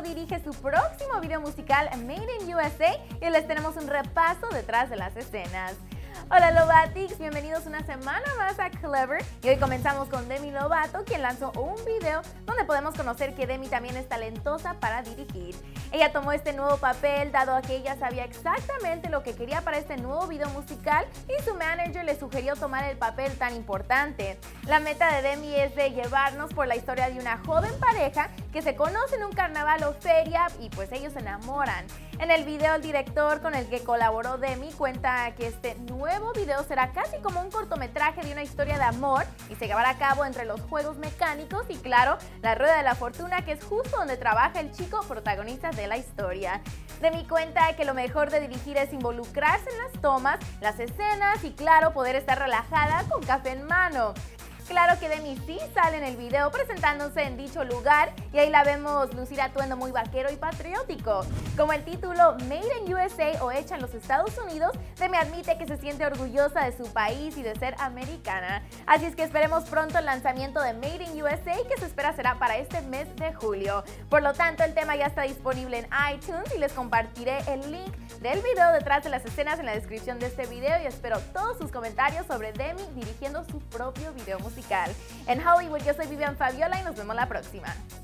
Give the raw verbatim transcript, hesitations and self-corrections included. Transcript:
Fabio dirige su próximo video musical Made in U S A y les tenemos un repaso detrás de las escenas. Hola Lovatics, bienvenidos una semana más a Clever y hoy comenzamos con Demi Lovato, quien lanzó un video donde podemos conocer que Demi también es talentosa para dirigir. Ella tomó este nuevo papel dado a que ella sabía exactamente lo que quería para este nuevo video musical y su manager le sugirió tomar el papel tan importante. La meta de Demi es de llevarnos por la historia de una joven pareja que se conoce en un carnaval o feria y pues ellos se enamoran. En el video el director con el que colaboró Demi cuenta que este nuevo video será casi como un cortometraje de una historia de amor y se llevará a cabo entre los juegos mecánicos y claro, la rueda de la fortuna, que es justo donde trabaja el chico protagonista de la historia. Demi cuenta que lo mejor de dirigir es involucrarse en las tomas, las escenas y claro, poder estar relajada con café en mano. Claro que Demi sí sale en el video presentándose en dicho lugar y ahí la vemos lucir atuendo muy vaquero y patriótico. Como el título Made in U S A o hecha en los Estados Unidos, Demi admite que se siente orgullosa de su país y de ser americana. Así es que esperemos pronto el lanzamiento de Made in U S A, que se espera será para este mes de julio. Por lo tanto, el tema ya está disponible en iTunes y les compartiré el link del video detrás de las escenas en la descripción de este video y espero todos sus comentarios sobre Demi dirigiendo su propio video musical. En Hollywood, yo soy Vivian Fabiola y nos vemos la próxima.